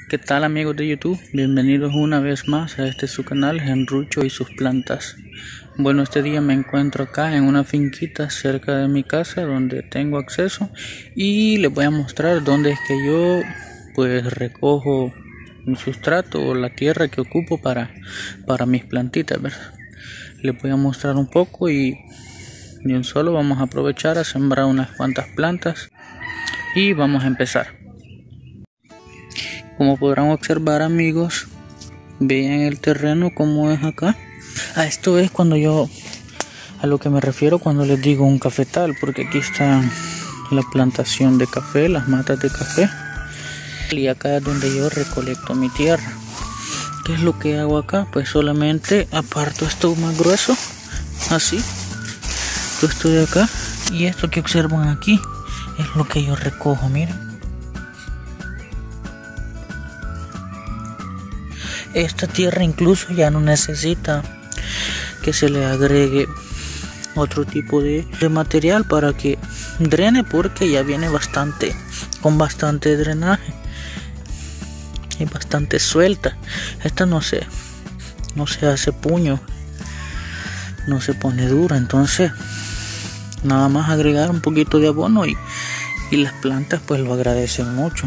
¿Qué tal amigos de YouTube? Bienvenidos una vez más a este su canal Henrucho y sus plantas. Bueno, este día me encuentro acá en una finquita cerca de mi casa donde tengo acceso y les voy a mostrar dónde es que yo pues recojo mi sustrato o la tierra que ocupo para mis plantitas, ¿verdad? Les voy a mostrar un poco y bien solo vamos a aprovechar a sembrar unas cuantas plantas y vamos a empezar. Como podrán observar amigos, vean el terreno como es acá. A esto es cuando a lo que me refiero cuando les digo un cafetal, porque aquí está la plantación de café, las matas de café. Y acá es donde yo recolecto mi tierra. ¿Qué es lo que hago acá? Pues solamente aparto esto más grueso, así. Esto de acá y esto que observan aquí es lo que yo recojo, miren. Esta tierra incluso ya no necesita que se le agregue otro tipo de material para que drene, porque ya viene con bastante drenaje y bastante suelta. Esta no se hace puño, no se pone dura, entonces nada más agregar un poquito de abono y las plantas pues lo agradecen mucho.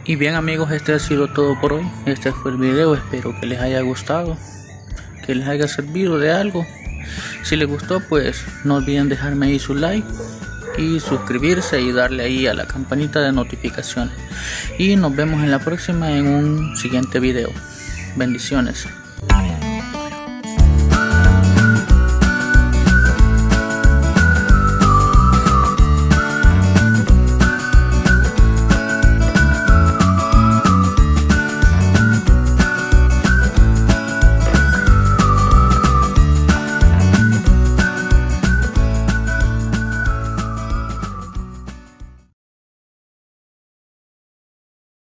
Y bien amigos, este ha sido todo por hoy. Este fue el video, espero que les haya gustado, que les haya servido de algo. Si les gustó, pues no olviden dejarme ahí su like y suscribirse y darle ahí a la campanita de notificaciones. Y nos vemos en la próxima en un siguiente video. Bendiciones.